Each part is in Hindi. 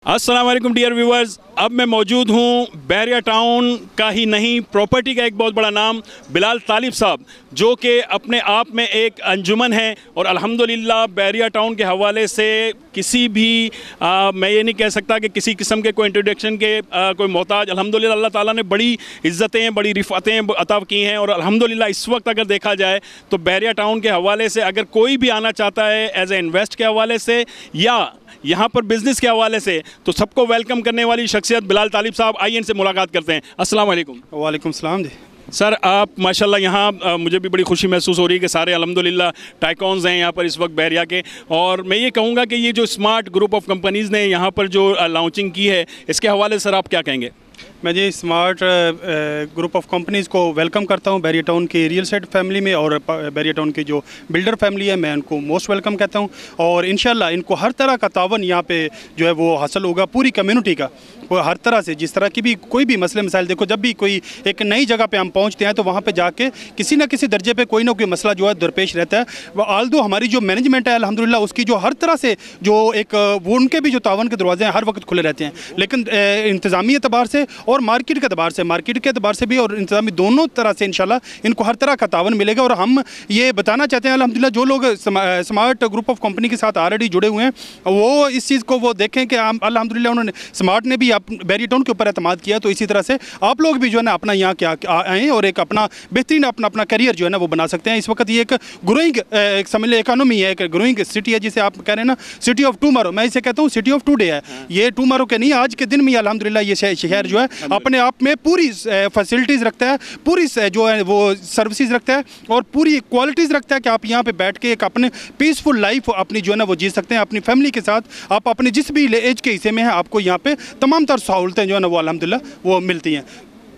अस्सलाम वालेकुम डियर व्यूवर्स, अब मैं मौजूद हूँ बैरिया टाउन का ही नहीं, प्रॉपर्टी का एक बहुत बड़ा नाम बिलाल तालिब साहब, जो कि अपने आप में एक अंजुमन है। और अल्हम्दुलिल्लाह बैरिया टाउन के हवाले से किसी भी मैं ये नहीं कह सकता कि किसी किस्म के कोई इंट्रोडक्शन के कोई मोहताज, अल्हम्दुलिल्लाह अल्लाह ताला ने बड़ी इज़्ज़तें, बड़ी रिफ़ातें अता की हैं। और अल्हम्दुलिल्लाह इस वक्त अगर देखा जाए तो बैरिया टाउन के हवाले से अगर कोई भी आना चाहता है एज ए इन्वेस्ट के हवाले से या यहाँ पर बिज़नेस के हवाले से, तो सबको वेलकम करने वाली शख्सियत बिलाल तालिब साहब। आइए इनसे मुलाकात करते हैं। अस्सलाम वालेकुम। वालेकुम सलाम जी। सर, आप माशाल्लाह यहाँ मुझे भी बड़ी खुशी महसूस हो रही है कि सारे अल्हम्दुलिल्लाह टाइकॉन्स हैं यहाँ पर इस वक्त बैरिया के। और मैं ये कहूँगा कि ये जो स्मार्ट ग्रुप ऑफ कंपनीज़ ने यहाँ पर जो लॉन्चिंग की है, इसके हवाले से सर आप क्या कहेंगे? मैं G smart group of companies को वेलकम करता हूँ बैरिया टाउन की रियल एस्टेट फैमिली में, और बैरिया टाउन की जो बिल्डर फैमिली है मैं उनको मोस्ट वेलकम कहता हूँ। और इंशाल्लाह इनको हर तरह का तावन यहाँ पे जो है वो हासिल होगा, पूरी कम्युनिटी का, वो हर तरह से जिस तरह की भी कोई भी मसले मसाइल। देखो, जब भी कोई एक नई जगह पे हम पहुँचते हैं तो वहाँ पे जाके किसी न किसी दर्जे पे कोई ना कोई मसला जो है दरपेश रहता है। आल्दो हमारी जो मैनेजमेंट है अल्हम्दुलिल्लाह उसकी जो हर तरह से जो एक वो उनके भी जो तावन के दरवाजे हैं हर वक्त खुले रहते हैं, लेकिन इंतज़ामी एतबार से और मार्केट के एतबार से, मार्केट के एतबार से भी और इंतज़ामी दोनों तरह से इंशाल्लाह इनको हर तरह का तावन मिलेगा। और हम ये बताना चाहते हैं अल्हम्दुलिल्लाह जो लोग स्मार्ट ग्रुप ऑफ कंपनी के साथ ऑलरेडी जुड़े हुए हैं वो इस चीज़ को वो देखें कि अल्हम्दुलिल्लाह उन्होंने स्मार्ट ने भी बैरिया टाउन के ऊपर एतमाद किया, तो इसी तरह से आप लोग भी जो है ना अपना यहाँ क्या आएँ और एक अपना बेहतरीन अपना करियर जो है ना वो बना सकते हैं। इस वक्त ये एक ग्रोइंग एक समझ लो इकानमी है, एक ग्रोइंग सिटी है, जिसे आप कह रहे हैं ना सिटी ऑफ टुमारो। मैं इसे कहता हूँ सिटी ऑफ टुडे है। ये टुमारो के नहीं, आज के दिन में अल्हम्दुलिल्लाह ये शहर जो है अपने आप में पूरी फैसिलिटीज़ रखता है, पूरी जो है वो सर्विसेज रखता है और पूरी क्वालिटीज़ रखता है कि आप यहाँ पे बैठ के एक अपने पीसफुल लाइफ अपनी जो है ना वो जी सकते हैं अपनी फैमिली के साथ। आप अपने जिस भी एज के हिस्से में हैं आपको यहाँ पे तमाम तर सहूलतें जो है ना वो अल्हम्दुलिल्लाह वो मिलती हैं।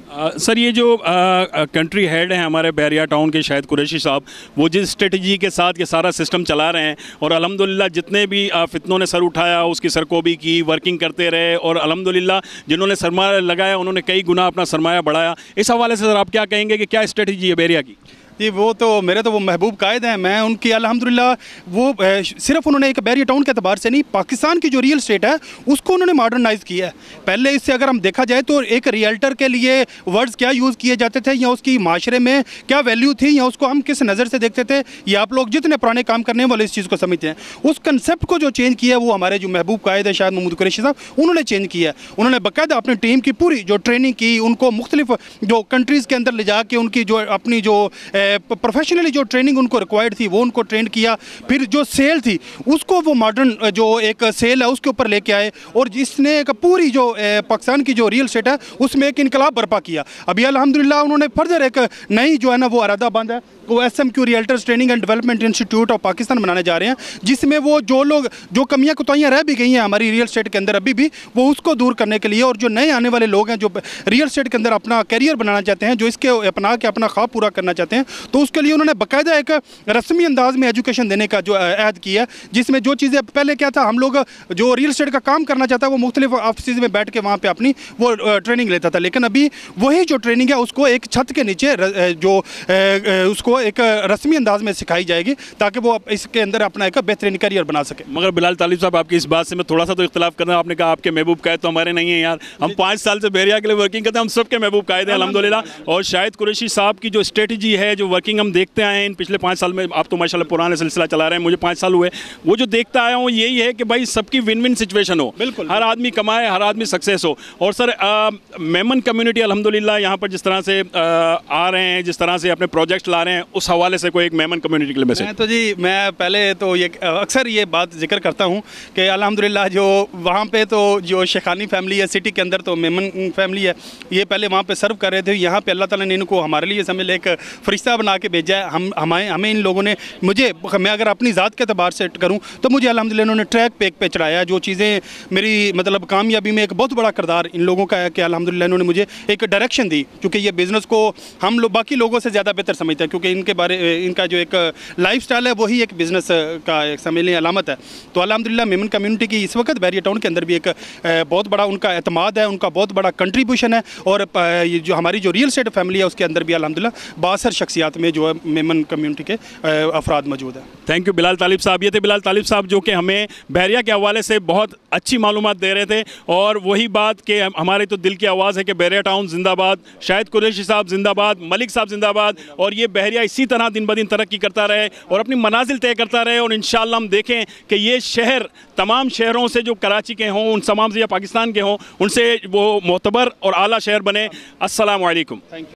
सर, ये जो कंट्री हेड हैं हमारे बैरिया टाउन के शायद कुरैशी साहब, वो जिस स्ट्रेटजी के साथ ये सारा सिस्टम चला रहे हैं और अल्हम्दुलिल्लाह जितने भी फितनों ने सर उठाया उसकी सरकोबी की, वर्किंग करते रहे और अल्हम्दुलिल्लाह जिन्होंने सरमाया लगाया उन्होंने कई गुना अपना सरमाया बढ़ाया। इस हवाले से सर आप क्या कहेंगे कि क्या स्ट्रेटजी है बैरिया की? जी वो तो मेरे तो वो महबूब कायद हैं, मैं उनकी अल्हम्दुलिल्लाह वो सिर्फ उन्होंने एक बैरिया टाउन के अतबार से नहीं, पाकिस्तान की जो रियल स्टेट है उसको उन्होंने मॉडर्नाइज़ किया है। पहले इससे अगर हम देखा जाए तो एक रियल्टर के लिए वर्ड्स क्या यूज़ किए जाते थे या उसकी माशरे में क्या वैल्यू थी या उसको हम किस नज़र से देखते थे, ये आप लोग जितने पुराने काम करने वाले इस चीज़ को समझते हैं। उस कंसेप्ट को जो चेंज किया है वो हमारे जो महबूब कायद है शायद महमूद कुरैशी साहब, उन्होंने चेंज किया है। उन्होंने बाकायदा अपनी टीम की पूरी जो ट्रेनिंग की, उनको मुख्तलिफ जो कंट्रीज़ के अंदर ले जाके उनकी जो अपनी जो प्रोफेशनली जो ट्रेनिंग उनको रिक्वायर्ड थी वो उनको ट्रेन किया। फिर जो सेल थी उसको वो मॉडर्न जो एक सेल है उसके ऊपर लेके आए और जिसने एक पूरी जो पाकिस्तान की जो रियल एस्टेट है उसमें एक इनकलाब बर्पा किया। अभी अल्हम्दुलिल्लाह उन्होंने फर्दर एक नई जो है ना वो इरादा बांधा है, वो SMQ realtors training and development institute of Pakistan बनाने जा रहे हैं, जिसमें वो जो लोग जो कमियां कुताहियां रह भी गई हैं हमारी रियल एस्टेट के अंदर अभी भी, वो उसको दूर करने के लिए और जो नए आने वाले लोग हैं जो रियल एस्टेट के अंदर अपना करियर बनाना चाहते हैं, जो इसके अपना के अपना ख्वाब पूरा करना चाहते हैं, तो उसके लिए उन्होंने बाकायदा एक रस्मी अंदाज में एजुकेशन देने का जो अहद किया है, जिसमें जो चीज़ें पहले क्या था, हम लोग जो रियल एस्टेट का काम करना चाहता है वो मुख्तलिफ ऑफिस में बैठ के वहाँ पर अपनी वो ट्रेनिंग लेता था, लेकिन अभी वही जो ट्रेनिंग है उसको एक छत के नीचे जो उसको एक रस्मी अंदाज में सिखाई जाएगी ताकि वो इसके अंदर अपना एक बेहतरीन करियर बना सके। मगर बिलाल तालिब साहब, आपकी इस बात से मैं थोड़ा सा तो इख्तिलाफ करना, आपने कहा आपके महबूब कायद तो हमारे नहीं है यार, हम 5 साल से बैरिया के लिए वर्किंग करते हैं, हम सबके महबूब कायद हैं अल्हम्दुलिल्लाह। और शायद कुरैशी साहब की जो स्ट्रेटजी है, जो वर्किंग हम देखते आए हैं इन पिछले 5 साल में, आप तो माशाल्लाह पुराने सिलसिला चला रहे हैं, मुझे 5 साल हुए, वो जो देखता आया हूँ यही है कि भाई सबकी विन विन सिचुएशन हो, बिल्कुल हर आदमी कमाए, हर आदमी सक्सेस हो। और सर मेमन कम्युनिटी अल्हम्दुलिल्लाह यहाँ पर जिस तरह से आ रहे हैं, जिस तरह से अपने प्रोजेक्ट ला रहे हैं, उस हवाले से कोई एक मेमन कम्युनिटी के लिए मैसेज? मैं तो जी मैं पहले तो ये अक्सर ये बात जिक्र करता हूँ कि अल्हम्दुलिल्लाह जो वहाँ पे तो जो शेखानी फैमिली है सिटी के अंदर, तो मेमन फैमिली है, ये पहले वहाँ पे सर्व कर रहे थे। यहाँ पे अल्लाह ताला ने इनको हमारे लिए समझ एक फ़रिश्ता बना के भेजा है। हमें इन लोगों ने, मैं अगर अपनी ज़ात के अतबार से करूँ तो मुझे अल्हम्दुलिल्लाह इन्होंने ट्रैक पे चढ़ाया। जो चीज़ें मेरी मतलब कामयाबी में एक बहुत बड़ा किरदार इन लोगों का है कि अल्हम्दुलिल्लाह इन्होंने मुझे एक डायरेक्शन दी, क्योंकि ये बिज़नेस को हम लोग बाकी लोगों से ज़्यादा बेहतर समझते हैं, क्योंकि इनका जो एक लाइफस्टाइल है वही एक बिज़नेस का एक समझ अलामत है। तो अल्हम्दुलिल्लाह मेमन कम्युनिटी की इस वक्त बैरिया टाउन के अंदर भी एक बहुत बड़ा उनका एतमाद है, उनका बहुत बड़ा कंट्रीब्यूशन है। और ये जो हमारी जो रियल एस्टेट फैमिली है उसके अंदर भी अल्हम्दुलिल्लाह बासर शख्सियात में जो है मेमन कम्युनिटी के अफराद मौजूद हैं। थैंक यू बिलाल तालिब साहब। ये थे बिलाल तालिब साहब जो कि हमें बहरिया के हवाले से बहुत अच्छी मालूमात दे रहे थे। और वही बात कि हमारे तो दिल की आवाज़ है कि बहरिया टाउन जिंदाबाद, शाहिद कुरैशी साहब जिंदाबाद, मलिक साहब जिंदाबाद, और ये बहरिया इसी तरह दिन ब दिन तरक्की करता रहे और अपनी मनाजिल तय करता रहे। और इंशाअल्लाह हम देखें कि ये शहर तमाम शहरों से, जो कराची के हों, उन तमाम से या पाकिस्तान के हों, उनसे वो मोतबर और आला शहर बने। अस्सलाम वालेकुम।